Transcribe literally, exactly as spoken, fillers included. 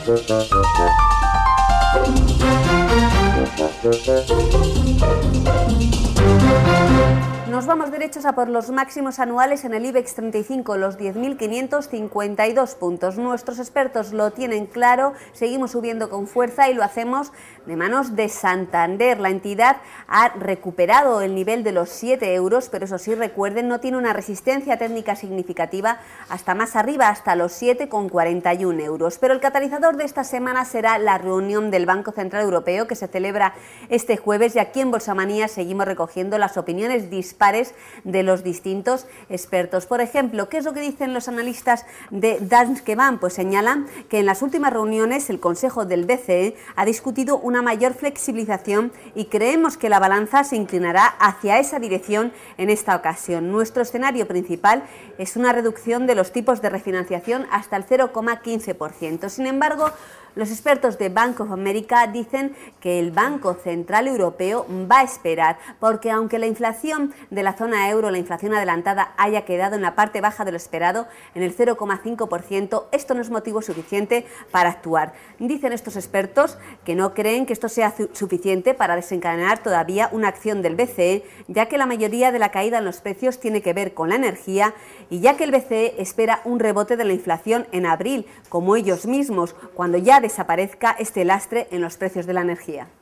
Nos vamos derechos a por los máximos anuales en el IBEX treinta y cinco, los diez mil quinientos cincuenta y dos puntos. Nuestros expertos lo tienen claro, seguimos subiendo con fuerza y lo hacemos de manos de Santander. La entidad ha recuperado el nivel de los siete euros, pero eso sí, recuerden, no tiene una resistencia técnica significativa hasta más arriba, hasta los siete con cuarenta y un euros. Pero el catalizador de esta semana será la reunión del Banco Central Europeo, que se celebra este jueves, y aquí en Bolsamanía seguimos recogiendo las opiniones dispares de los distintos expertos. Por ejemplo, ¿qué es lo que dicen los analistas de Danske Bank? Pues señalan que en las últimas reuniones el Consejo del B C E ha discutido una mayor flexibilización y creemos que la balanza se inclinará hacia esa dirección en esta ocasión. Nuestro escenario principal es una reducción de los tipos de refinanciación hasta el cero coma quince por ciento. Sin embargo, los expertos de Bank of America dicen que el Banco Central Europeo va a esperar, porque aunque la inflación de la zona euro, la inflación adelantada, haya quedado en la parte baja de lo esperado, en el cero coma cinco por ciento, esto no es motivo suficiente para actuar. Dicen estos expertos que no creen que esto sea suficiente para desencadenar todavía una acción del B C E, ya que la mayoría de la caída en los precios tiene que ver con la energía y ya que el B C E espera un rebote de la inflación en abril, como ellos mismos, cuando ya desaparezca este lastre en los precios de la energía.